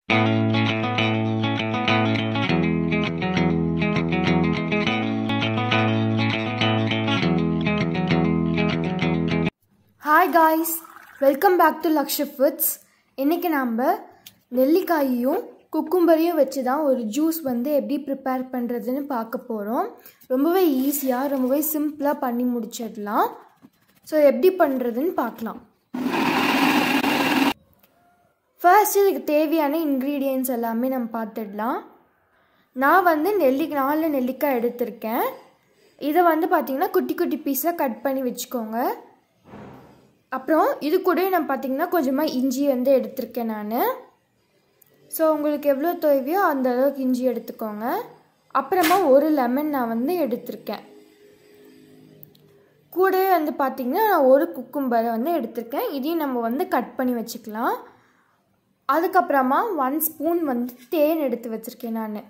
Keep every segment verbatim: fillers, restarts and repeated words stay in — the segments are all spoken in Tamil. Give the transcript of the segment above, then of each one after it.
Hi guys, welcome back to Lakshya Foods. இன்னைக்கு நாம நெல்லிக்காயையும் குக்கும்பரையும் வச்சு தான் ஒரு ஜூஸ் வந்து எப்படி ப்ரிப்பேர் பண்ணுறதுன்னு பார்க்க போகிறோம். ரொம்பவே ஈஸியாக ரொம்பவே சிம்பிளாக பண்ணி முடிச்சிடலாம். ஸோ எப்படி பண்ணுறதுன்னு பார்க்கலாம். ஃபர்ஸ்ட் இதுக்கு தேவையான இன்க்ரீடியன்ட்ஸ் எல்லாமே நம்ம பார்த்துடலாம். நான் வந்து நெல்லி நாலு நெல்லிக்காய் எடுத்திருக்கேன். இதை வந்து பார்த்திங்கன்னா குட்டி குட்டி பீஸாக கட் பண்ணி வச்சுக்கோங்க. அப்புறம் இது கூட நான் பார்த்திங்கன்னா கொஞ்சமாக இஞ்சி வந்து எடுத்திருக்கேன் நான். ஸோ உங்களுக்கு எவ்வளோ தேவையோ அந்த அளவுக்கு இஞ்சி எடுத்துக்கோங்க. அப்புறமா ஒரு லெமன் நான் வந்து எடுத்திருக்கேன். கூடவே வந்து பார்த்திங்கன்னா நான் ஒரு குக்கும்பரை வந்து எடுத்திருக்கேன். இதையும் நம்ம வந்து கட் பண்ணி வச்சுக்கலாம். அதுக்கப்புறமா ஒன் ஸ்பூன் வந்து தேன் எடுத்து வச்சுருக்கேன் நான்.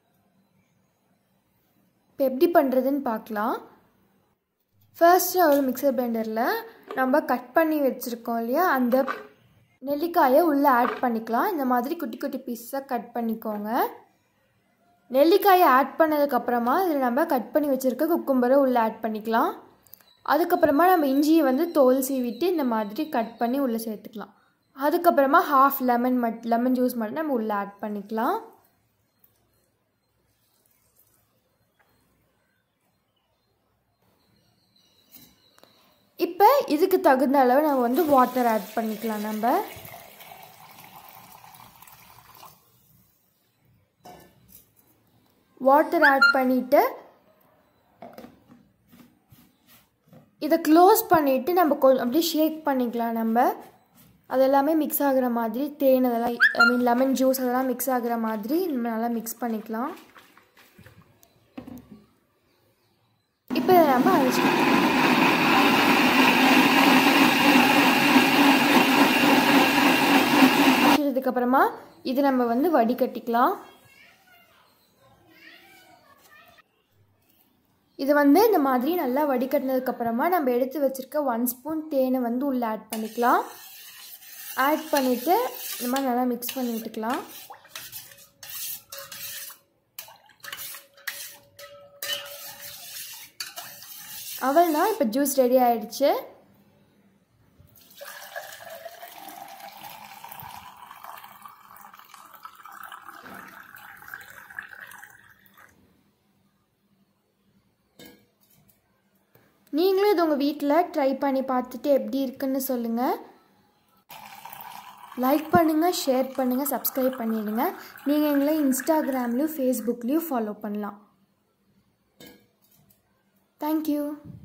இப்போ எப்படி பண்ணுறதுன்னு பார்க்கலாம். ஃபர்ஸ்ட்டு ஒரு மிக்சர் பிளெண்டரில் நம்ம கட் பண்ணி வச்சுருக்கோம் இல்லையா, அந்த நெல்லிக்காயை உள்ளே ஆட் பண்ணிக்கலாம். இந்த மாதிரி குட்டி குட்டி பீஸாக கட் பண்ணிக்கோங்க. நெல்லிக்காயை ஆட் பண்ணதுக்கப்புறமா இதில் நம்ம கட் பண்ணி வச்சுருக்க குக்கும்பரை உள்ளே ஆட் பண்ணிக்கலாம். அதுக்கப்புறமா நம்ம இஞ்சியை வந்து தோல் சீவிட்டு இந்த மாதிரி கட் பண்ணி உள்ளே சேர்த்துக்கலாம். அதுக்கப்புறமா ஹாஃப் லெமன் மட் லெமன் ஜூஸ் மட்டும் நம்ம உள்ளே ஆட் பண்ணிக்கலாம். இப்போ இதுக்கு தகுந்த அளவு நம்ம வந்து வாட்டர் ஆட் பண்ணிக்கலாம். நம்ம வாட்டர் ஆட் பண்ணிவிட்டு இதை க்ளோஸ் பண்ணிவிட்டு நம்ம கொஞ்சம் அப்படியே ஷேக் பண்ணிக்கலாம். நம்ம அதெல்லாமே மிக்ஸ் ஆகிற மாதிரி தேன் அதெல்லாம் ஐ மீன் லெமன் ஜூஸ் அதெல்லாம் மிக்ஸ் ஆகிற மாதிரி நம்ம நல்லா மிக்ஸ் பண்ணிக்கலாம். இப்போ இதை நம்ம அரைச்சிக்கலாம். அதுக்கப்புறமா இது நம்ம வந்து வடிகட்டிக்கலாம். இது வந்து இந்த மாதிரி நல்லா வடிகட்டினதுக்கப்புறமா நம்ம எடுத்து வச்சுருக்க ஒன் ஸ்பூன் தேனை வந்து உள்ளே ஆட் பண்ணிக்கலாம். ஆட் பண்ணிவிட்டு இந்த மாதிரி நல்லா மிக்ஸ் பண்ணி விட்டுக்கலாம். அவ்வளோதான், இப்போ ஜூஸ் ரெடி ஆயிடுச்சு. நீங்களும் இது உங்கள் வீட்டில் ட்ரை பண்ணி பார்த்துட்டு எப்படி இருக்குன்னு சொல்லுங்கள். லைக் பண்ணுங்கள், ஷேர் பண்ணுங்கள், சப்ஸ்கிரைப் பண்ணிவிடுங்க. நீங்கள் எங்களை இன்ஸ்டாகிராம்லேயும் ஃபேஸ்புக்லேயும் ஃபாலோ பண்ணலாம். தேங்க்யூ.